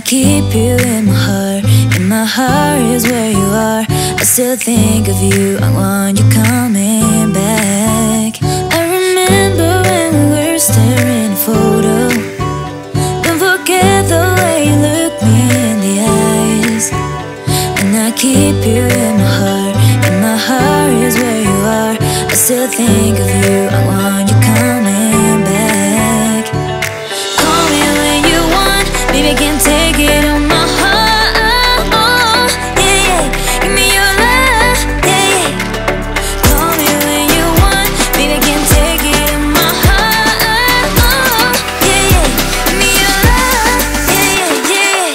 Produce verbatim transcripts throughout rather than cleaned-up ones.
keep you in my heart. In my heart is where you are. I still think of you. I want you coming back. I remember when we were staring at a photo. Don't forget the way you look me in the eyes. And I keep you in my heart. In my heart is where you are. I still think of you. I want you coming back. Call me when you want, baby, I can't take it on my heart. Oh, yeah, yeah. Give me your love, yeah, yeah. Call me when you want, baby, I can't take it on my heart. Oh, yeah, yeah. Give me your love, yeah, yeah,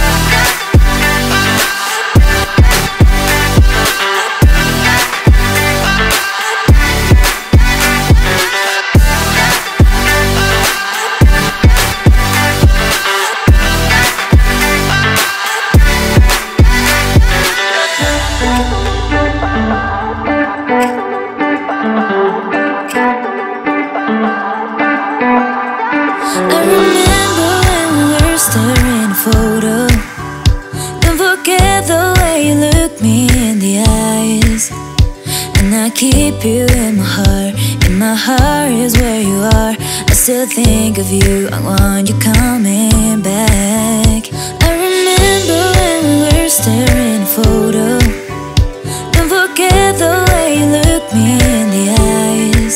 I remember when we were staring at a photo. Don't forget the way you look me in the eyes. And I keep you in my heart. In my heart is where you are. I still think of you. I want you coming back. I remember when we were staring at a photo. Don't forget the way you look me in the eyes.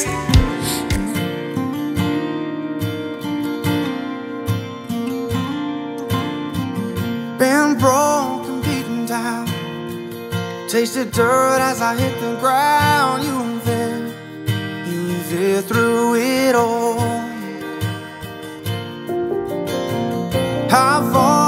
Been broken, beaten down, tasted dirt as I hit the ground. You were there, you were there through it all. How far